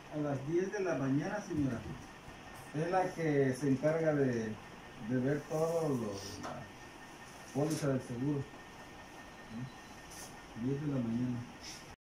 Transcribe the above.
A las 10 de la mañana, señora. Es la que se encarga de ver todo la póliza del seguro. 10 de la mañana.